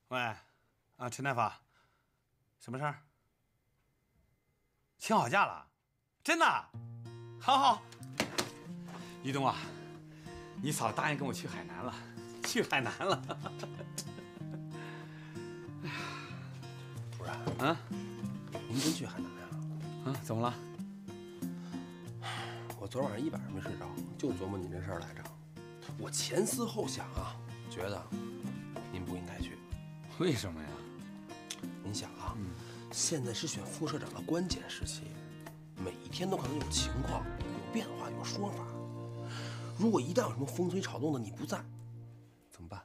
喂，啊，陈大发，什么事儿？请好假了？真的？好好。于东啊，你嫂答应跟我去海南了，去海南了。哎呀， 主任， 啊， 您真去海南呀？ 啊，怎么了？ 我昨晚上一晚上没睡着，就琢磨你这事儿来着。我前思后想啊，觉得您不应该去。 为什么呀？ 您想啊，现在是选副社长的关键时期，每一天都可能有情况、有变化、有说法。如果一旦有什么风吹草动的你不在，怎么办？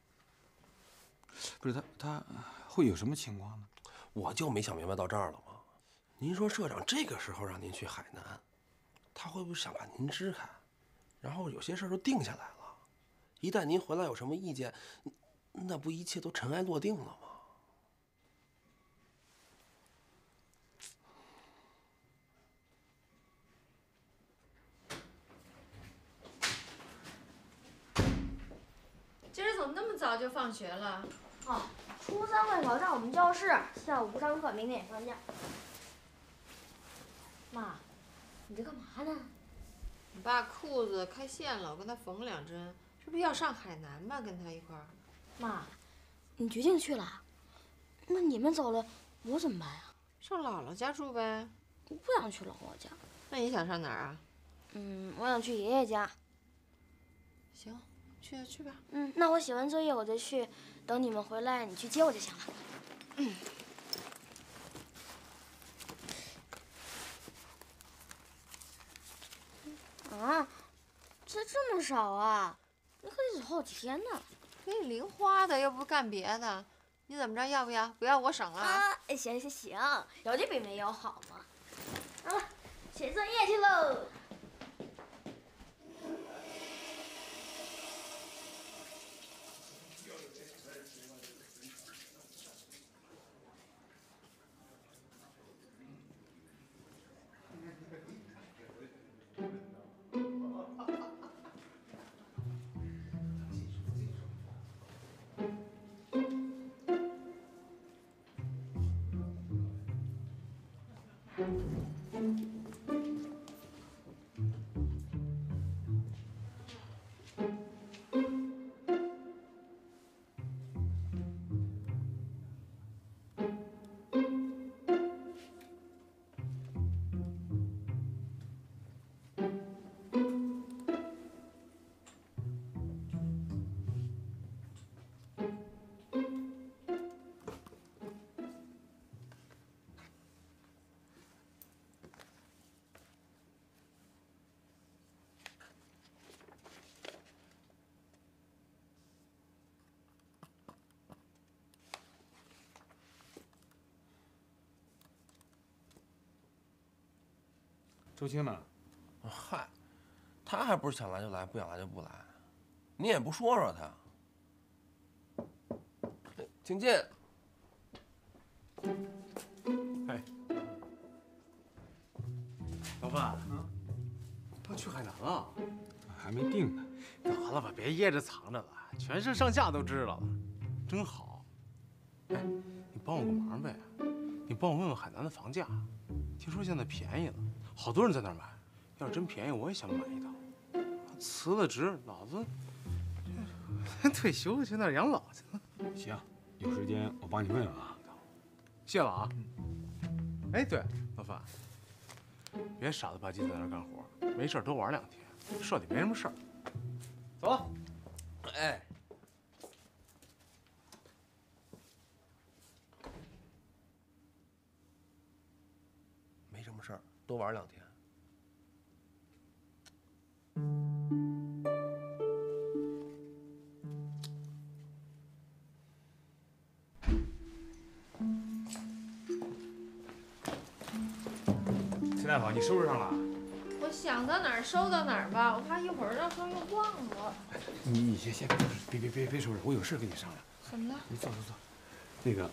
不是他会有什么情况呢？ 我就没想明白到这儿了吗？您说社长这个时候让您去海南，他会不会想把您支开，然后有些事儿都定下来了？一旦您回来有什么意见，那不一切都尘埃落定了吗？ 今儿怎么那么早就放学了？ 哦，初三会考上我们教室，下午不上课，明天也放假。妈，你这干嘛呢？ 你爸裤子开线了，我跟他缝了2针，这不要上海南吗？跟他一块儿。 妈，你决定去了？那你们走了，我怎么办呀？ 上姥姥家住呗。 我不想去姥姥家。 那你想上哪儿啊？ 我想去爷爷家。 行，去吧。 那我写完作业我再去，等你们回来你去接我就行了。啊，这么少啊？那可得走好几天呢。 给你零花的，又不干别的，你怎么着？要不要？不要我省了啊！ 行，有的比没有好嘛。好了，写作业去喽。 周青呢？ 嗨，他还不是想来就来，不想来就不来。你也不说说他。请进。 哎，老范，他去海南了？ 还没定呢。 得了吧，别掖着藏着了，全市上下都知道了，真好。哎，你帮我个忙呗，你帮我问问海南的房价，听说现在便宜了，好多人在那儿买。要是真便宜，我也想买一套。辞了职，老子退休去那儿养老去了。 行，有时间我帮你问问啊。 谢了啊。哎，对，老范，别傻了吧唧在那儿干活，没事多玩2天，社里没什么事儿。走了。 哎，没什么事儿，多玩2天。 陈大宝，你收拾上了？ 我想到哪儿收到哪儿吧，我怕一会儿到时候又忘了。 你先别收拾，我有事跟你商量。 怎么了？ 你坐。那个，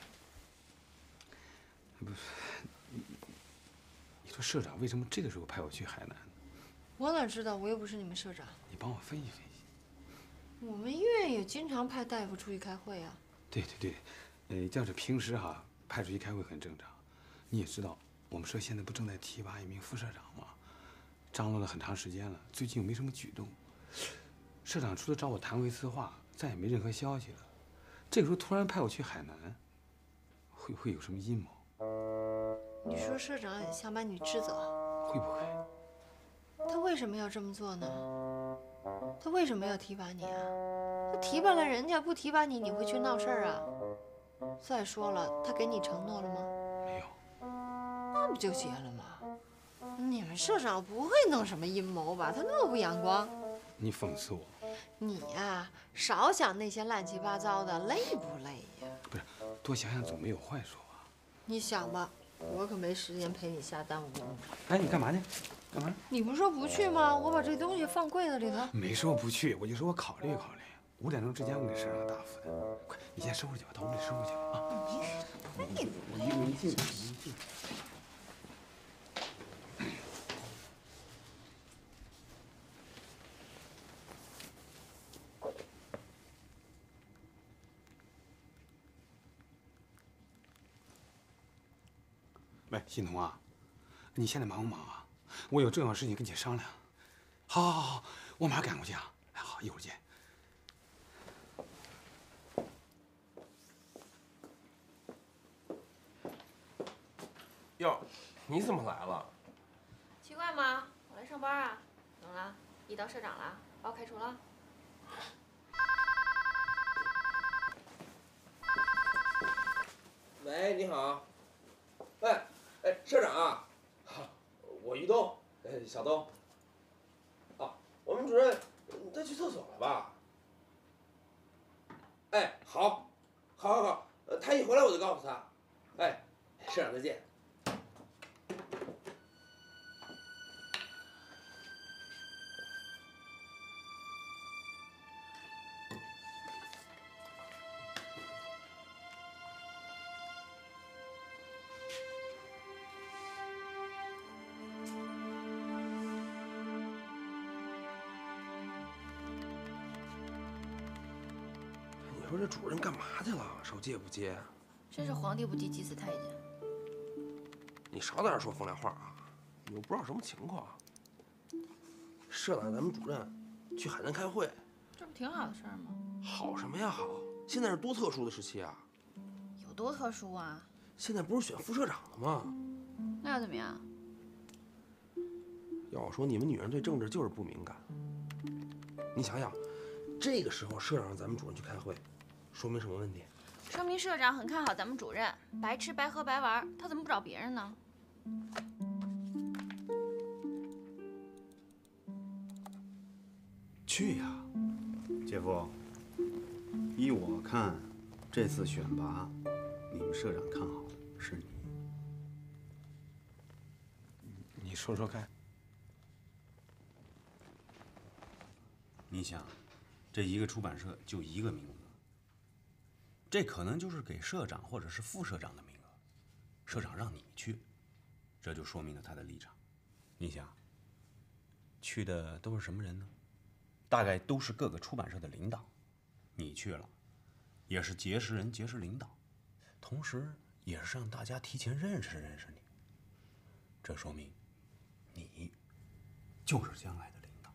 不是，你说社长为什么这个时候派我去海南？ 我哪知道？我又不是你们社长。 你帮我分析分析。 我们医院也经常派大夫出去开会啊。 对对对，要是平时哈，派出去开会很正常。你也知道，我们社现在不正在提拔一名副社长吗？张罗了很长时间了，最近又没什么举动。社长除了找我谈过一次话，再也没任何消息了。这个时候突然派我去海南，会有什么阴谋？ 你说社长想把你支走， 会不会？ 他为什么要这么做呢？他为什么要提拔你啊？他提拔了人家，不提拔你，你会去闹事儿啊？再说了，他给你承诺了吗？ 没有。 那不就结了吗？你们社长不会弄什么阴谋吧？他那么不阳光。 你讽刺我？ 你呀，少想那些乱七八糟的，累不累呀？ 不是，多想想总没有坏处啊。 你想吧，我可没时间陪你瞎耽误功夫。 哎，你干嘛去？干嘛？ 你不是说不去吗？我把这东西放柜子里头。 没说不去，我就说我考虑考虑。5点钟之前我给社长答复的。快，你先收拾去吧，到屋里收拾去吧啊！我一个人进。喂，欣桐啊，你现在忙不忙啊？我有重要事情跟你商量。好，好，好，好，我马上赶过去啊！哎，好，一会儿见。 哟，你怎么来了？ 奇怪吗？我来上班啊。怎么了？遇到社长了？把我开除了？ 喂，你好。哎，社长啊，我于东，小东。啊，我们主任他去厕所了吧？哎，好，好，他一回来我就告诉他。哎，社长再见。你说这主任干嘛去了？手机也不接。 真是皇帝不急急死太监。 你少在这说风凉话啊！你又不知道什么情况。社长咱们主任去海南开会， 这不挺好的事儿吗？ 好什么呀好？现在是多特殊的时期啊！ 有多特殊啊？ 现在不是选副社长了吗？ 那又怎么样？ 要我说，你们女人对政治就是不敏感。你想想，这个时候社长让咱们主任去开会，说明什么问题？ 说明社长很看好咱们主任，白吃白喝白玩，他怎么不找别人呢？ 去呀， 姐夫，依我看，这次选拔，你们社长看好的是你。 你说说看。 你想，这一个出版社就一个名额，这可能就是给社长或者是副社长的名额，社长让你去，这就说明了他的立场。你想，去的都是什么人呢？大概都是各个出版社的领导，你去了，也是结识人、结识领导，同时也是让大家提前认识认识你。这说明，你就是将来的领导。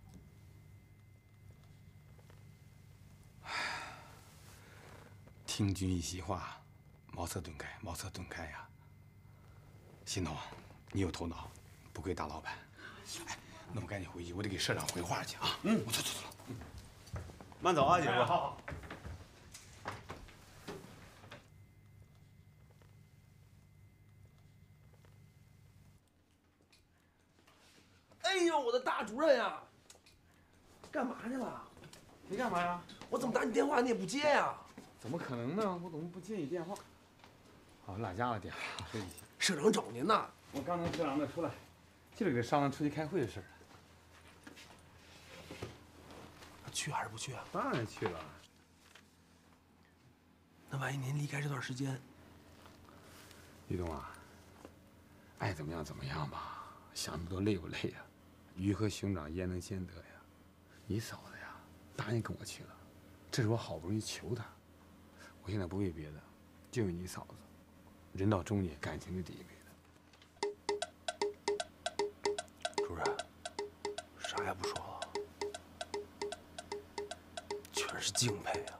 听君一席话，茅塞顿开，茅塞顿开呀。欣桐，你有头脑，不愧大老板。哎，那我赶紧回去，我得给社长回话去啊。我走了。 慢走啊，姐夫。 好。 哎呦，我的大主任呀，干嘛去了？ 你干嘛呀？ 我怎么打你电话你也不接呀？ 怎么可能呢？我怎么不接你电话？好，落家了电话，对不起。 社长找您呢。 我刚从社长那出来，就是给他商量出去开会的事儿。 去还是不去啊？ 当然去了。 那万一您离开这段时间， 于东啊，爱怎么样怎么样吧，想那么多累不累呀？鱼和熊掌焉能兼得呀？你嫂子呀，答应跟我去了，这是我好不容易求她， 我现在不为别的，就为你嫂子。人到中年，感情是第一位的。 主任，啥也不说了，全是敬佩啊。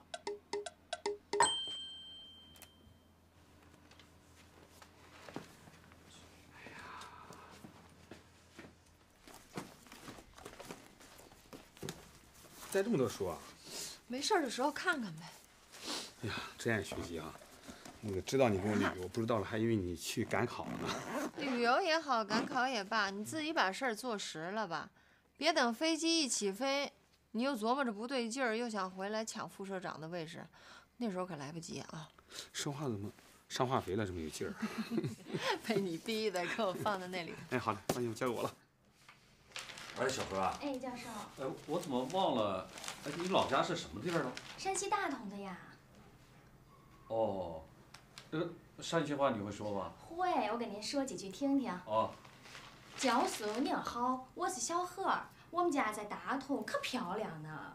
带这么多书啊？ 没事的时候看看呗。 哎呀，真爱学习啊！那个知道你跟我旅游，不知道了还以为你去赶考呢。 旅游也好，赶考也罢，你自己把事儿做实了吧，别等飞机一起飞，你又琢磨着不对劲儿，又想回来抢副社长的位置，那时候可来不及啊！ 说话怎么上化肥了，这么有劲儿？ 被你逼的，给我放在那里。 哎，好的，放心，交给我了。 哎，小何啊， 哎，教授， 我怎么忘了？哎，你老家是什么地儿的？ 山西大同的呀。 哦，这个山西话你会说吗？ 会，我给您说几句听听。 哦， 教授您好，我是小何，我们家在大同，可漂亮呢。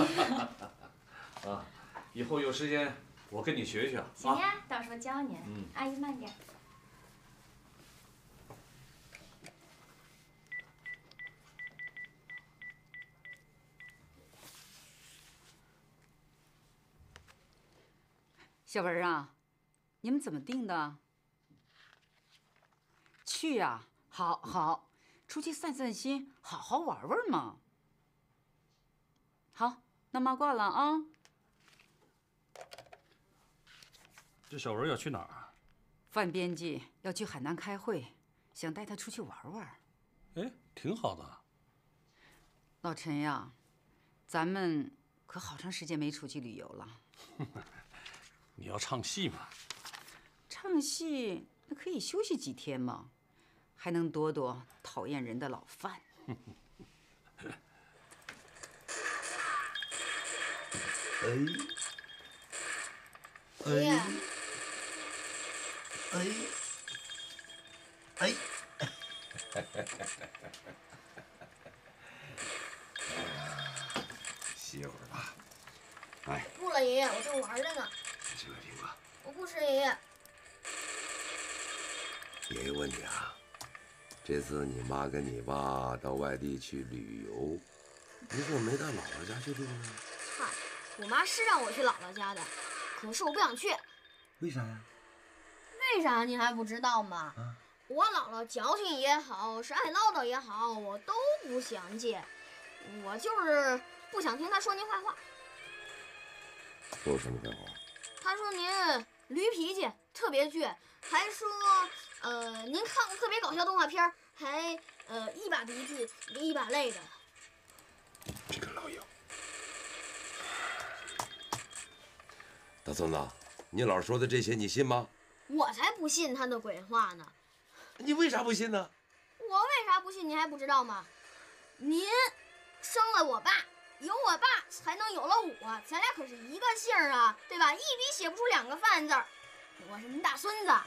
啊，以后有时间我跟你学学。 行呀，到时候教您。 嗯， 阿姨慢点。 小文啊，你们怎么定的？去呀，好好，出去散散心，好好玩玩嘛。好，那妈挂了啊。 这小文要去哪儿啊？ 范编辑要去海南开会，想带他出去玩玩。 哎，挺好的。 老陈呀，咱们可好长时间没出去旅游了。 你要唱戏嘛？ 唱戏那可以休息几天嘛，还能躲躲讨厌人的老范。 歇会儿吧。哎， 不了，爷爷，我正玩着呢。 吃个苹果。 我不吃，爷爷。 爷爷问你啊，这次你妈跟你爸到外地去旅游，你怎么没到姥姥家去住呢？ 嗨，我妈是让我去姥姥家的，可是我不想去。 为啥呀？ 为啥你还不知道吗？我姥姥矫情也好，是爱唠叨也好，我都不想见。我就是不想听她说您坏话。 说什么坏话？ 她说您驴脾气，特别倔，还说您看过特别搞笑动画片，还一把鼻涕一把泪的。 这个老妖！大孙子，你姥说的这些你信吗？ 我才不信她的鬼话呢！ 你为啥不信呢？ 我为啥不信？您还不知道吗？您生了我爸，有我爸才能有了我，咱俩可是一个姓儿啊，对吧？一笔写不出两个范字儿。我是您大孙子。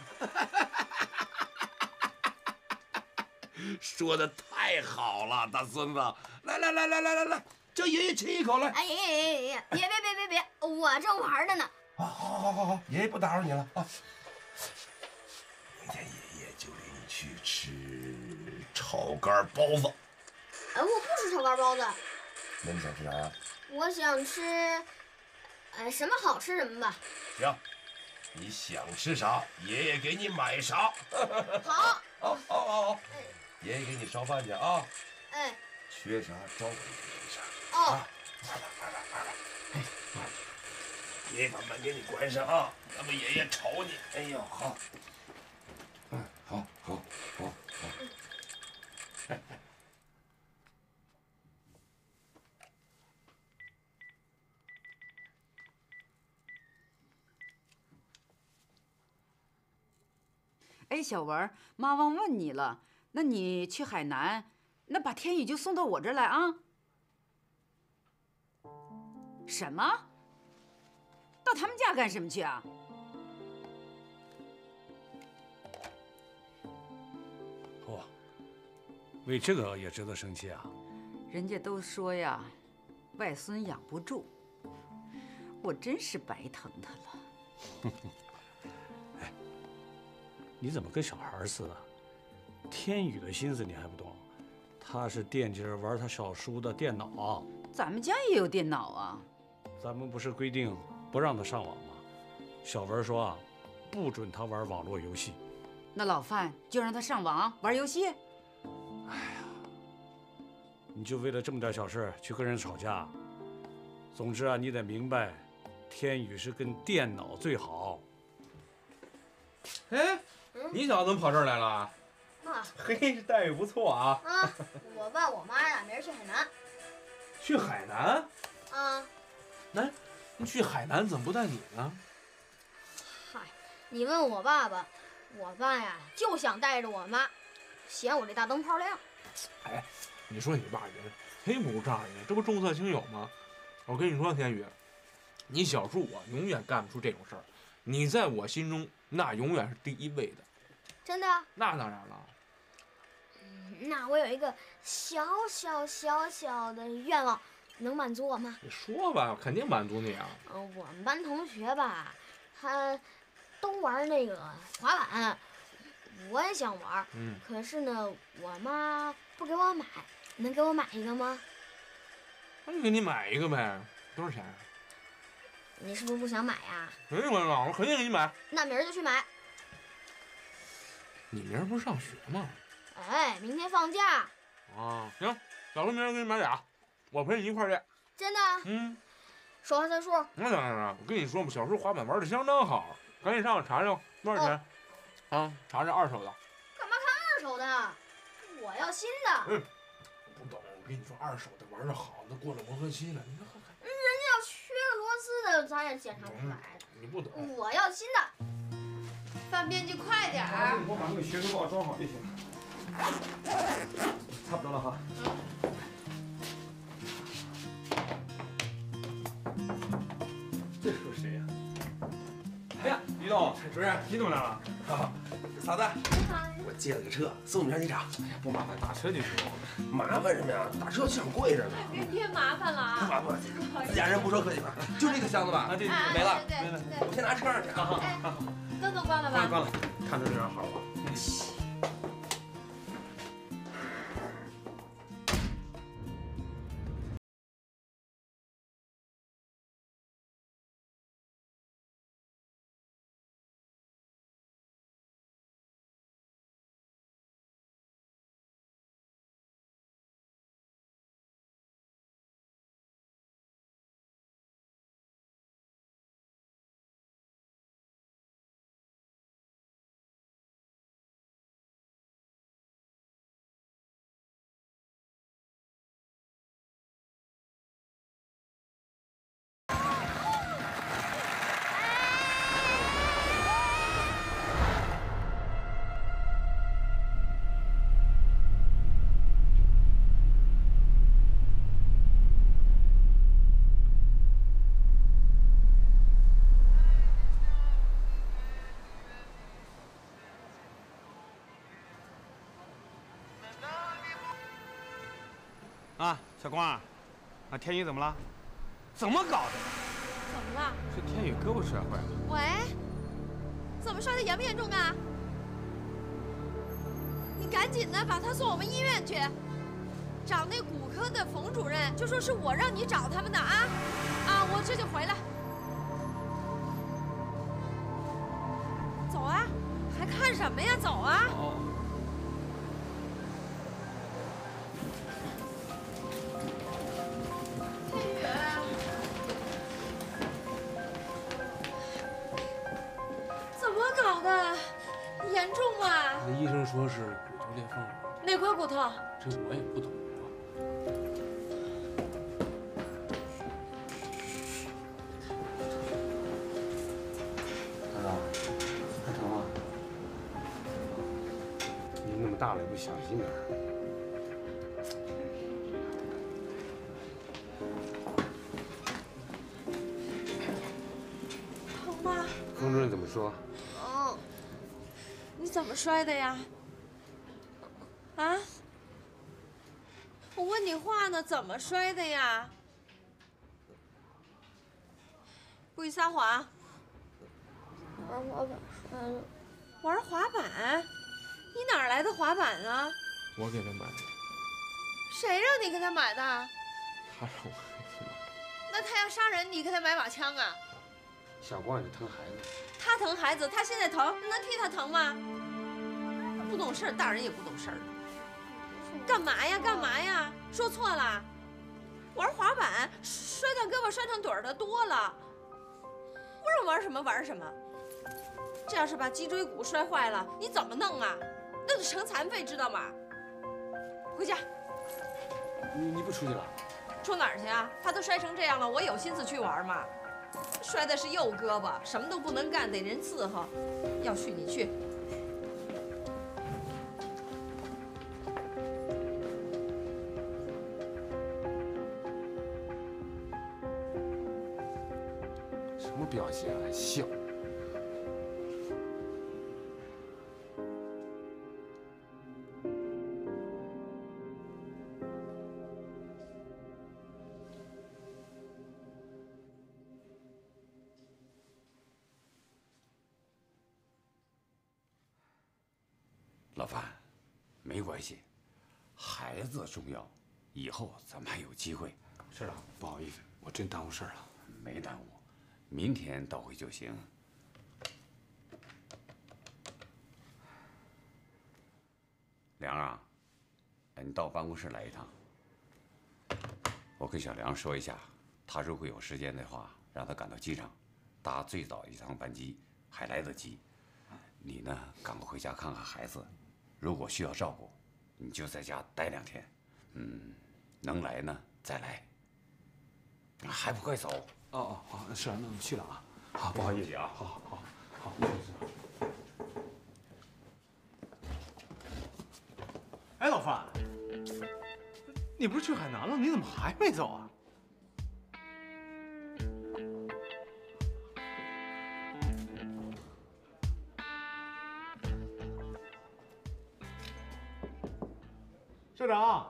说的太好了，大孙子！来，叫爷爷亲一口来！ 哎，爷爷，别，我正玩着呢。 好，爷爷不打扰你了啊。明天爷爷就领你去吃炒肝包子。 哎，我不吃炒肝包子。 那你想吃啥呀？ 我想吃，什么好吃什么吧。 行，你想吃啥，爷爷给你买啥。 好。 好，爷爷给你烧饭去啊。 哎。 缺啥找我给啥。 哦。 快！爷爷把门给你关上啊，要不爷爷吵你。哎呦，好。好。 哎，小文，妈忘问你了，那你去海南，那把天宇就送到我这儿来啊？什么？到他们家干什么去啊？ 哦，为这个也值得生气啊？ 人家都说呀，外孙养不住，我真是白疼他了。 哎，你怎么跟小孩似的？天宇的心思你还不懂？他是惦记着玩他小叔的电脑。 咱们家也有电脑啊。 咱们不是规定不让他上网吗？小文说啊，不准他玩网络游戏。 那老范就让他上网玩游戏？ 哎呀，你就为了这么点小事去跟人吵架？总之啊，你得明白，天宇是跟电脑最好。 哎，你小子怎么跑这儿来了？ 妈， 嘿，这待遇不错啊。 啊，我爸我妈呀，明儿去海南。 去海南？ 啊。 你去海南怎么不带你呢？ 嗨，你问我爸爸，我爸呀就想带着我妈，嫌我这大灯泡亮。 哎，你说你爸人忒无仗义了，这不重色轻友吗？我跟你说，天宇，你小叔我永远干不出这种事儿，你在我心中那永远是第一位的。 真的？ 那当然了。 那我有一个小的愿望，能满足我吗？ 你说吧，肯定满足你啊。 我们班同学吧，他都玩那个滑板，我也想玩。可是呢，我妈不给我买，能给我买一个吗？ 那就给你买一个呗，多少钱啊？ 你是不是不想买呀？ 没关系，我肯定给你买。 那明儿就去买。 你明儿不是上学吗？ 哎，明天放假。 啊，行，小叔明儿给你买俩，我陪你一块儿去。 真的？说话算数。 那当然了，我跟你说嘛，小叔滑板玩的相当好，赶紧上网查查多少钱。啊，查查二手的。 干嘛看二手的？我要新的。 不懂，我跟你说，二手的玩的好，那过了磨合期了，你看看。 人家要缺个螺丝的，咱也检查不出来。 你不懂。 我要新的。 范编辑，快点儿！ 我把那个学生报装好就行了。差不多了哈。这是谁呀？哎呀，于总，主任，你怎么来了？ 嫂子，我借了个车，送你上机场。 哎呀，不麻烦，打车就行。 麻烦什么呀？打车机场贵着呢。 别添麻烦了啊！ 不麻烦，自家人不说客气吧？就这个箱子吧？ 啊，对， 没了。 对， 我先拿车上去。 好。 灯都关了吧？ 关了，看着有点好吧？ 啊，小光啊，天宇怎么了？怎么搞的？ 怎么了？ 是天宇胳膊摔坏了。 喂，怎么摔的严不严重啊？你赶紧的把他送我们医院去，找那骨科的冯主任，就说是我让你找他们的啊！啊，我这就回来。走啊，还看什么呀？走啊！搞的严重吗？ 那医生说是骨头裂缝。 哪块骨头？ 这我也不懂啊。 儿子，还疼吗？你那么大了，也不小心点儿。 疼吗？ 冯主任怎么说？ 你怎么摔的呀？啊？我问你话呢，怎么摔的呀？不许撒谎！ 玩滑板摔了。 玩滑板？你哪儿来的滑板啊？ 我给他买的。 谁让你给他买的？ 他让我给他买。 那他要杀人，你给他买把枪啊？ 小光，你疼孩子。 他疼孩子，他现在疼，你能替他疼吗？不懂事儿，大人也不懂事儿。干嘛呀？干嘛呀？说错了。玩滑板摔断胳膊、摔断腿儿的多了。不让玩什么玩什么。这要是把脊椎骨摔坏了，你怎么弄啊？那就成残废，知道吗？回家。 你不出去了？ 出哪儿去啊？他都摔成这样了，我有心思去玩吗？摔的是右胳膊，什么都不能干，得人伺候。要去你去。 什么表情啊？笑。 老范，没关系，孩子重要，以后咱们还有机会。 社长，不好意思，我真耽误事儿了。 没耽误，明天到会就行。梁啊，你到办公室来一趟。我跟小梁说一下，他如果有时间的话，让他赶到机场，搭最早一趟班机，还来得及。你呢，赶快回家看看孩子。如果需要照顾，你就在家待2天。能来呢再来。还不快走？ 哦，是啊，那我去了啊。好，不好意思啊。好。 哎，老范，你不是去海南了？你怎么还没走啊？社长，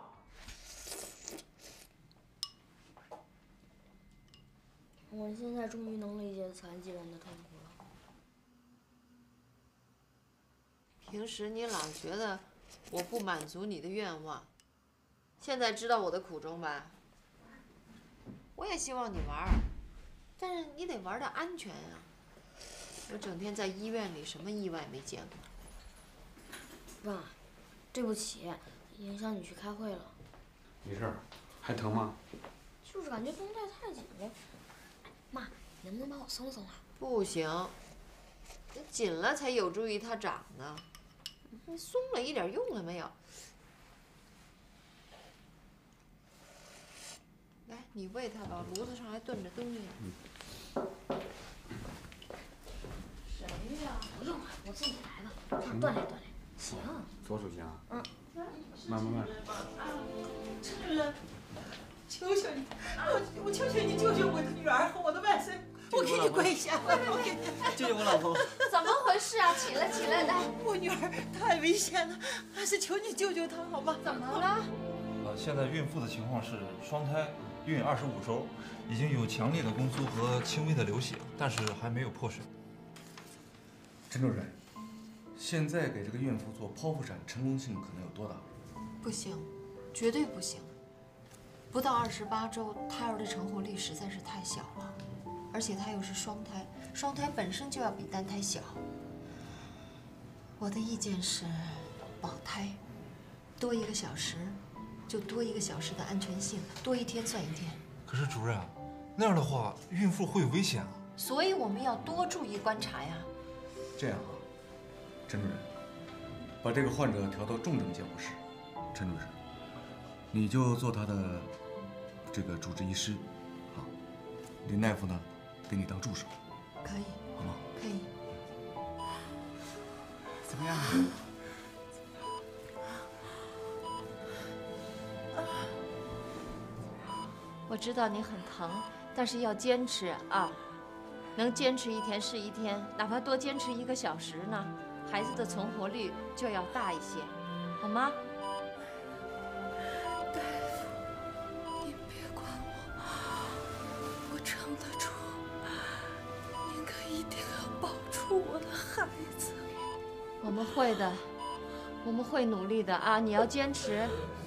我现在终于能理解残疾人的痛苦了。 平时你老觉得我不满足你的愿望，现在知道我的苦衷吧？我也希望你玩儿，但是你得玩的安全啊。我整天在医院里，什么意外没见过。 爸，对不起，影响你去开会了。 没事儿，还疼吗？ 就是感觉绷带太紧了。妈，你能不能把我松松啊？ 不行，你紧了才有助于它长呢。你松了一点用都没有。来，你喂它吧，炉子上还炖着东西呢。 谁呀？不用了，我自己来吧，我想锻炼锻炼。行。 左手行啊。慢。 陈人，求求你，我求求你救救我的女儿和我的外孙，我给你跪下，我给你救救我老婆。 怎么回事啊？起来，来！ 我女儿太危险了，还是求你救救她好吗？ 怎么了？ 现在孕妇的情况是双胎，孕25周，已经有强烈的宫缩和轻微的流血，但是还没有破水。 陈主任，现在给这个孕妇做剖腹产，成功性可能有多大？ 不行，绝对不行。不到28周，胎儿的成活率实在是太小了，而且她又是双胎，双胎本身就要比单胎小。我的意见是，保胎，多1个小时，就多1个小时的安全性，多1天算1天。 可是主任，那样的话，孕妇会有危险啊。 所以我们要多注意观察呀。 这样啊，陈主任，把这个患者调到重症监护室。陈主任，你就做他的这个主治医师，好。林大夫呢，给你当助手。 可以。 好吗？ 可以。 怎么样？ 我知道你很疼，但是要坚持啊！能坚持1天是1天，哪怕多坚持1个小时呢，孩子的存活率就要大一些，好吗？ 大夫，您别管我，我撑得住。您可一定要保住我我们会的，我们会努力的啊！你要坚持。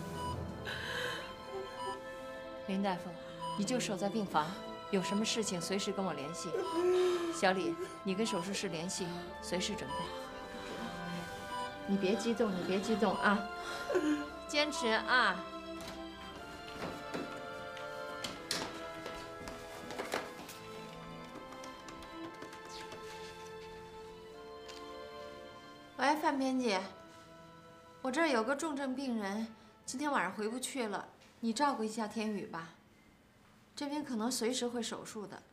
林大夫，你就守在病房，有什么事情随时跟我联系。小李，你跟手术室联系，随时准备。你别激动，你别激动啊！坚持啊！喂，范编辑，我这儿有个重症病人，今天晚上回不去了，你照顾一下天宇吧。这边可能随时会手术的。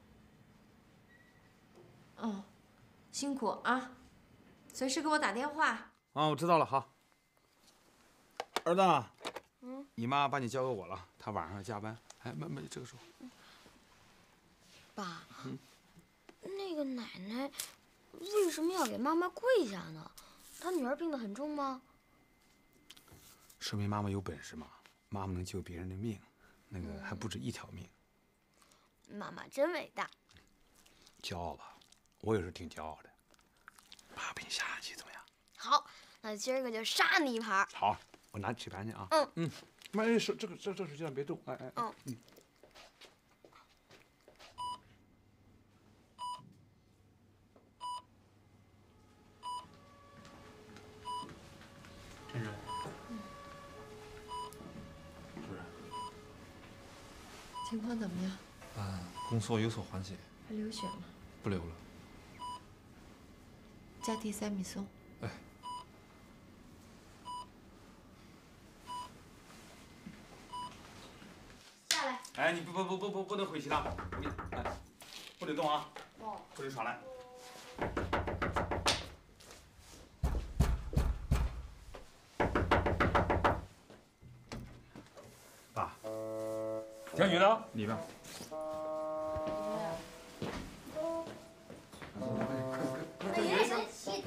嗯，辛苦啊，随时给我打电话。 啊，我知道了，好。儿子， 嗯， 你妈把你交给我了，她晚上加班。哎，没这个时候。 爸，那个奶奶为什么要给妈妈跪下呢？她女儿病得很重吗？ 说明妈妈有本事嘛，妈妈能救别人的命，那个还不止一条命。 妈妈真伟大。 骄傲吧，我也是挺骄傲的。爸给你下棋怎么样？ 好，那今儿个就杀你一盘。 好，我拿棋盘去啊。妈，手这手千万别动，哎。 真是。 主任， 情况怎么样？ 宫缩有所缓解， 还流血吗？ 不流了。 加地塞米松。 哎。 下来。 哎，你不能回去了，你哎，不许动啊！ 哦。 不许耍赖。爸， 天宇呢？ 里边。 爷爷先起。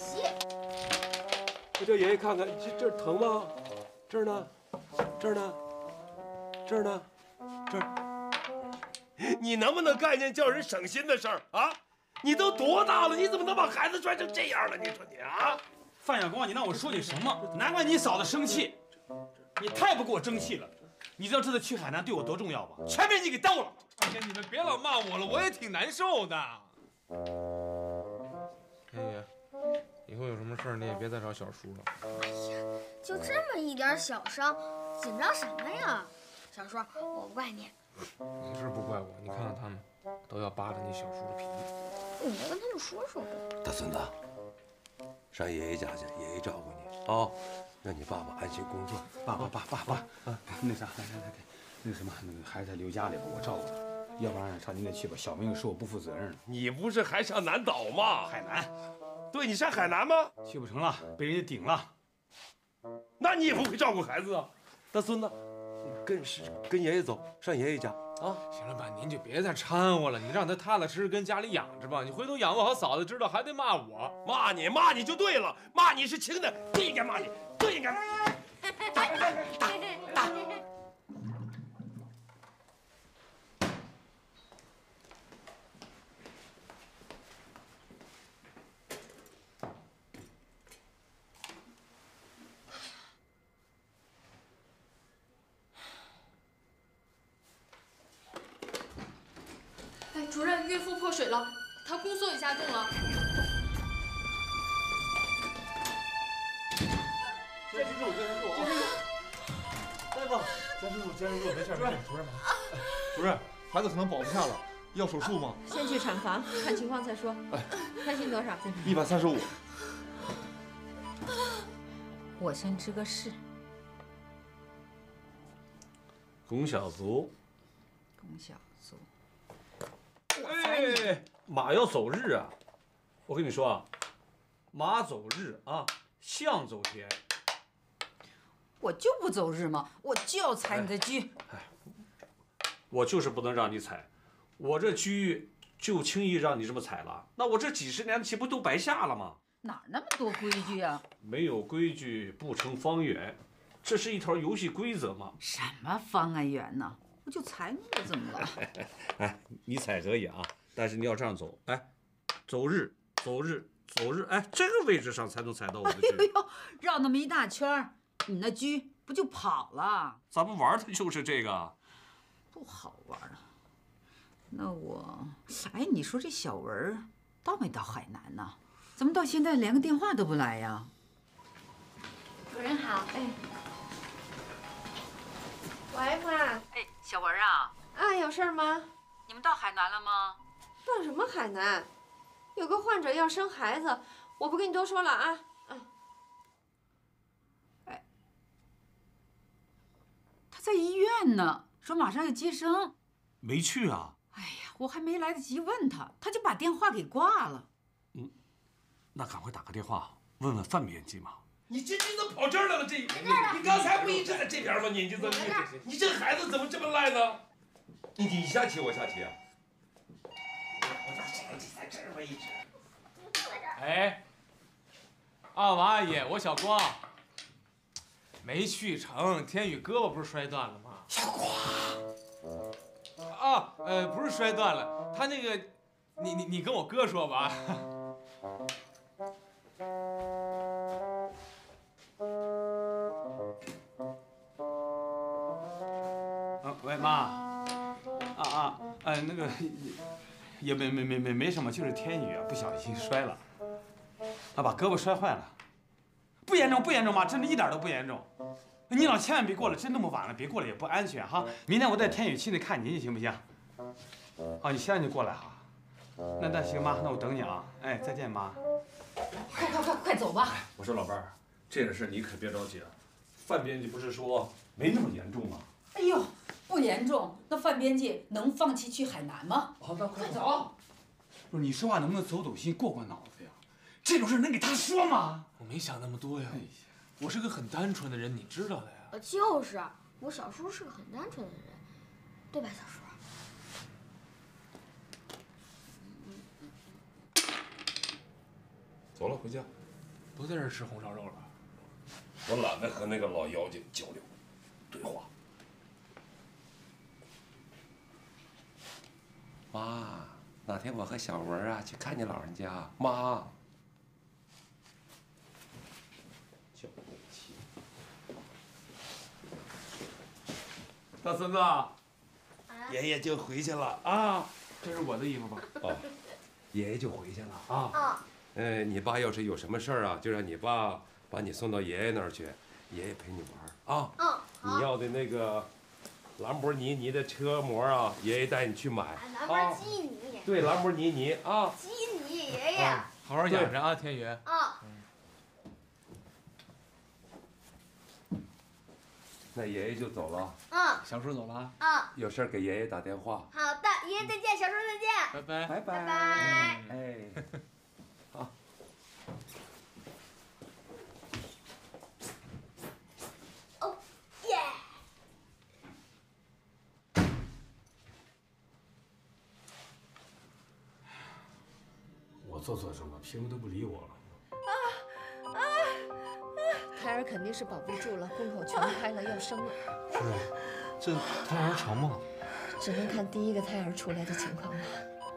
我叫爷爷看看，这儿疼吗？这儿呢？这儿呢？这儿呢？这儿。你能不能干一件叫人省心的事儿啊？你都多大了，你怎么能把孩子摔成这样了？你说你啊！ 范小光，你让我说点什么？难怪你嫂子生气，你太不给我争气了。你知道这次去海南对我多重要吗？全被你给逗了。 哎呀，你们别老骂我了，我也挺难受的。天宇，以后有什么事儿你也别再找小叔了。 哎呀，就这么一点小伤，紧张什么呀？小叔，我不怪你。 你是不怪我，你看看他们，都要扒着你小叔的皮。 你跟他们说说呗。 大孙子，上爷爷家去，爷爷照顾你啊，让你爸爸安心工作。 爸，那啥，来，那什么，那个孩子留家里吧，我照顾他。要不然上您那去吧，小明又说我不负责任了。 你不是还上南岛吗？ 海南。 对，你上海南吗？ 去不成了，被人家顶了。 那你也不会照顾孩子啊，大孙子，跟爷爷走，上爷爷家啊。 行了，爸，您就别再掺和了，你让他踏踏实实跟家里养着吧。你回头养不好嫂子知道，还得骂我。 骂你就对了，骂你是轻的，不应该骂你，不应该骂你。打。 哎，主任，孕妇破水了，她宫缩已加重了。 坚持住！大夫，坚持住，没事。 主任，孩子可能保不下了，要手术吗？ 先去产房看情况再说。开心多少 ？135。 我先支个誓。 龚小卒。 龚小卒。 哎，马要走日啊！我跟你说啊，马走日啊，象走田。 我就不走日嘛，我就要踩你的车。 我就是不能让你踩，我这车就轻易让你这么踩了，那我这几十年的棋不都白下了吗？ 哪那么多规矩啊？ 没有规矩不成方圆，这是一条游戏规则嘛。 什么方案圆呢？我就踩你了，怎么了？ 哎，你踩可以啊，但是你要这样走，哎，走日， 走日，哎，这个位置上才能踩到我的车。 哎呦，绕那么一大圈儿，你那车不就跑了？ 咱们玩的就是这个， 不好玩啊。那我，哎，你说这小文儿到没到海南呢？怎么到现在连个电话都不来呀？ 主任好，哎。喂，妈。 哎，小文啊。 啊，有事儿吗？ 你们到海南了吗？ 到什么海南？有个患者要生孩子，我不跟你多说了啊。 哎，他在医院呢，说马上要接生。 没去啊？ 哎呀，我还没来得及问他，他就把电话给挂了。 那赶快打个电话问问范编辑嘛。 你这怎么跑这儿来了？你刚才不一直在这边吗？你这孩子怎么这么赖呢？ 你下棋，我下棋啊。 我咋在这儿位置？ 哎，二娃阿姨，我小光没去成，天宇胳膊不是摔断了吗？ 小光。 啊，不是摔断了，他那个，你跟我哥说吧。 喂，妈，那个也没什么，就是天宇啊不小心摔了，把胳膊摔坏了，不严重妈，真的一点都不严重。你老千万别过来，真那么晚了，别过来也不安全哈。明天我带天宇去那看你，行不行？啊，你现在就过来哈。那行妈，那我等你啊。哎，再见妈。 快走吧！ 我说老伴儿，这件事你可别着急啊。范编辑不是说没那么严重吗？ 哎呦，不严重，那范编辑能放弃去海南吗？ 好，那快走！ 不是你说话能不能走心、过脑子呀？这种事能给他说吗？ 我没想那么多呀，我是个很单纯的人，你知道的呀。 就是，我小叔是个很单纯的人，对吧，小叔？ 走了，回家。 都在这儿吃红烧肉了。 我懒得和那个老妖精交流对话。 妈，哪天我和小文啊去看你老人家。妈。 大孙子， 爷爷就回去了啊。 这是我的衣服吧？ 哦，爷爷就回去了啊。 你爸要是有什么事儿啊，就让你爸把你送到爷爷那儿去，爷爷陪你玩啊。你要的那个兰博基尼的车模啊，爷爷带你去买。 兰博基尼。 对，兰博基尼啊。 基尼爷爷。 好好养着啊，天宇。 那爷爷就走了。 小叔走了。 有事给爷爷打电话。 好的，爷爷再见，小叔再见。 拜拜。 拜拜。 拜拜。 哎。好。 哦耶！ 我做错什么？凭什么都不理我了？ 胎儿肯定是保不住了，宫口全开了，要生了。 是啊，这胎儿长吗？ 只能看第一个胎儿出来的情况了。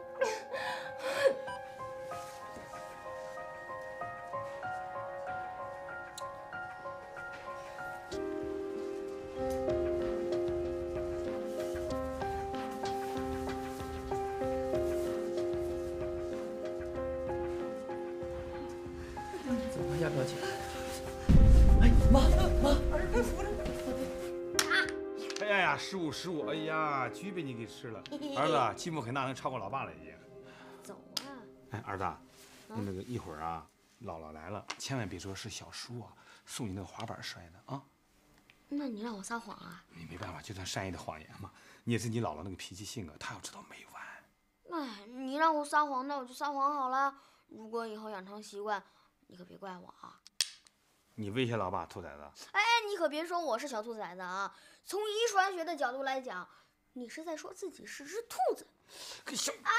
怎么要不要紧？ 哎，妈，儿快扶着。 哎呀，失误！哎呀，鸡被你给吃了。儿子，进步很大，能超过老爸了已经。 走啊！ 哎，儿子，那个一会儿啊，姥姥来了，千万别说是小叔啊送你那个滑板摔的啊。 那你让我撒谎啊？ 你没办法，就算善意的谎言嘛。你也是你姥姥那个脾气性格，她要知道没完。 哎，你让我撒谎，那我就撒谎好了。如果以后养成习惯，你可别怪我啊。 你威胁老爸兔崽子？ 哎，你可别说我是小兔崽子啊！从遗传学的角度来讲，你是在说自己是只兔子。 可小…… 哎，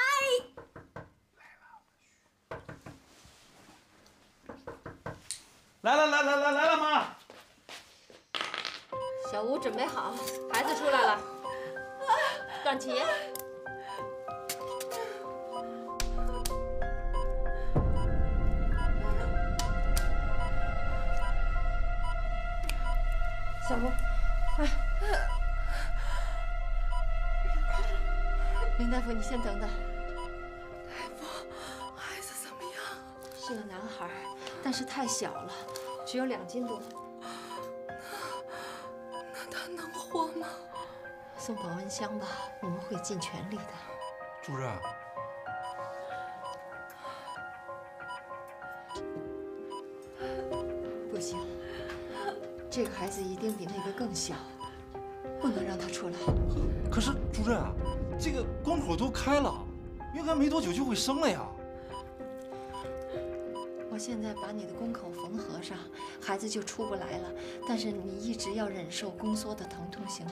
来了，妈！ 小吴准备好，孩子出来了，段琪。 小吴，快！ 林大夫，你先等等。 大夫，孩子怎么样？ 是个男孩，但是太小了，只有2斤多。 那他能活吗？ 送保温箱吧，我们会尽全力的。 主任， 不行，这个孩子一定比那个更小，不能让他出来。 可是主任啊，这个宫口都开了，应该没多久就会生了呀。 我现在把你的宫口缝合上，孩子就出不来了。但是你一直要忍受宫缩的疼痛，行吗？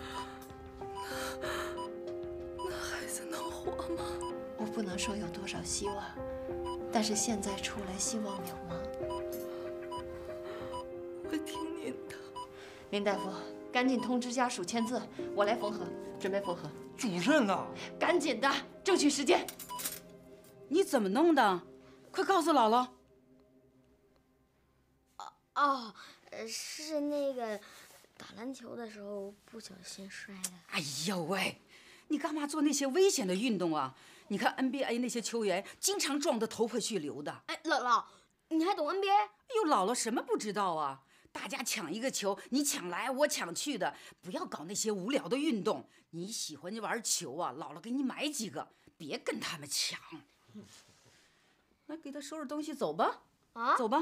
那孩子能活吗？ 我不能说有多少希望，但是现在出来希望渺茫。 我听您的。 林大夫，赶紧通知家属签字，我来缝合，准备缝合。 主任呐， 赶紧的，争取时间。 你怎么弄的？快告诉姥姥。 哦，是那个打篮球的时候不小心摔的。 哎呦喂，你干嘛做那些危险的运动啊？你看 NBA 那些球员经常撞得头破血流的。 哎，姥姥，你还懂 NBA？ 哎呦，姥姥什么不知道啊？大家抢一个球，你抢来我抢去的，不要搞那些无聊的运动。你喜欢玩球啊，姥姥给你买几个，别跟他们抢。来，给他收拾东西，走吧。 啊， 走吧。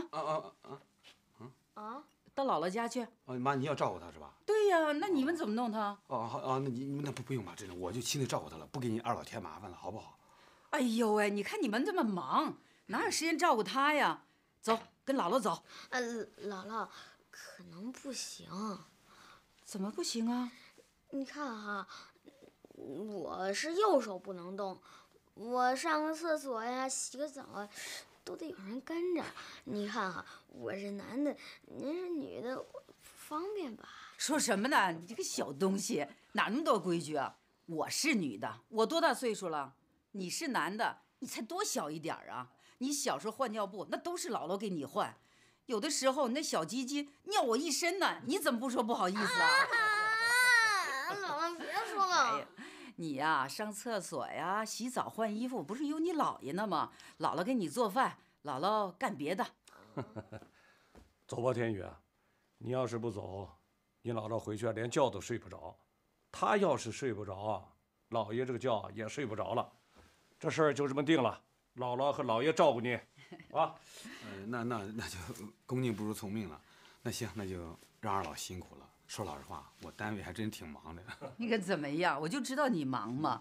啊， 到姥姥家去。 妈，你要照顾他是吧？ 对呀，那你们怎么弄他？ 那你那不用吧，真的，我就亲自照顾他了，不给你二老添麻烦了，好不好？ 哎呦喂，你看你们这么忙，哪有时间照顾他呀？走，跟姥姥走。 姥姥，可能不行。 怎么不行啊？ 你看哈，我是右手不能动，我上个厕所呀、洗个澡啊，都得有人跟着。你看哈，我是男的，您是女的，不方便吧？ 说什么呢？你这个小东西，哪那么多规矩啊？我是女的，我多大岁数了？你是男的，你才多小一点啊！你小时候换尿布，那都是姥姥给你换。有的时候你那小鸡鸡尿我一身呢，你怎么不说不好意思啊？ 姥姥别说了。 哎呀，你呀，上厕所呀、洗澡、换衣服，不是有你姥爷呢吗？姥姥给你做饭，姥姥干别的。 走吧，天宇，你要是不走，你姥姥回去连觉都睡不着。她要是睡不着啊，姥爷这个觉也睡不着了。这事儿就这么定了，姥姥和姥爷照顾你，啊。 那就恭敬不如从命了。那行，那就让二老辛苦了。说老实话，我单位还真挺忙的。 你可怎么样？我就知道你忙嘛。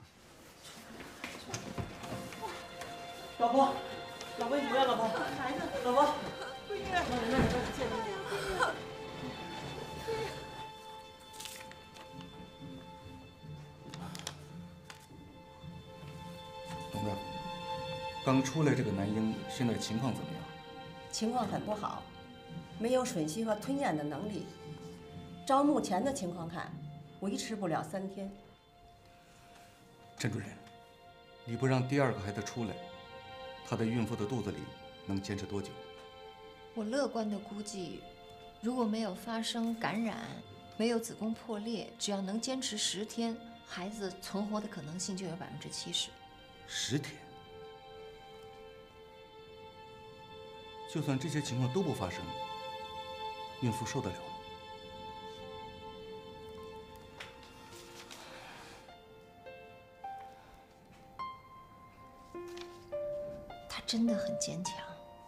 老婆，老婆你回来，老婆，孩子，老婆，闺女，见见。 董大夫，刚出来这个男婴现在情况怎么样？ 情况很不好，没有吮吸和吞咽的能力。照目前的情况看，维持不了3天。 陈主任，你不让第2个孩子出来，她在孕妇的肚子里能坚持多久？ 我乐观的估计，如果没有发生感染，没有子宫破裂，只要能坚持10天，孩子存活的可能性就有70%。 10天？就算这些情况都不发生，孕妇受得了吗？ 他真的很坚强。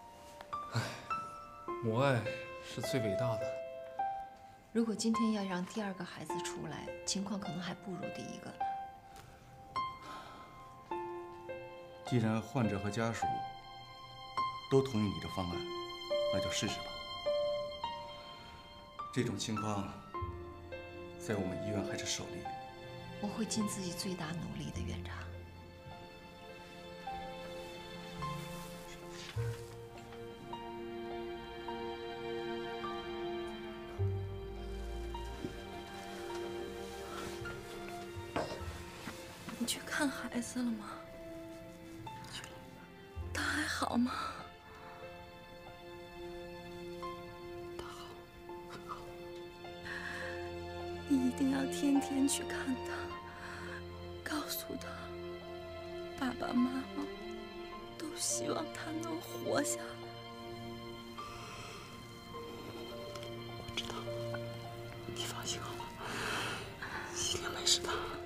母爱是最伟大的。 如果今天要让第2个孩子出来，情况可能还不如第1个呢。 既然患者和家属都同意你的方案，那就试试吧。这种情况，在我们医院还是首例。 我会尽自己最大努力的，院长。 你去看孩子了吗？他还好吗？他好，很好。 你一定要天天去看他，告诉他，爸爸妈妈都希望他能活下来。 我知道，你放心好了，心里没事的。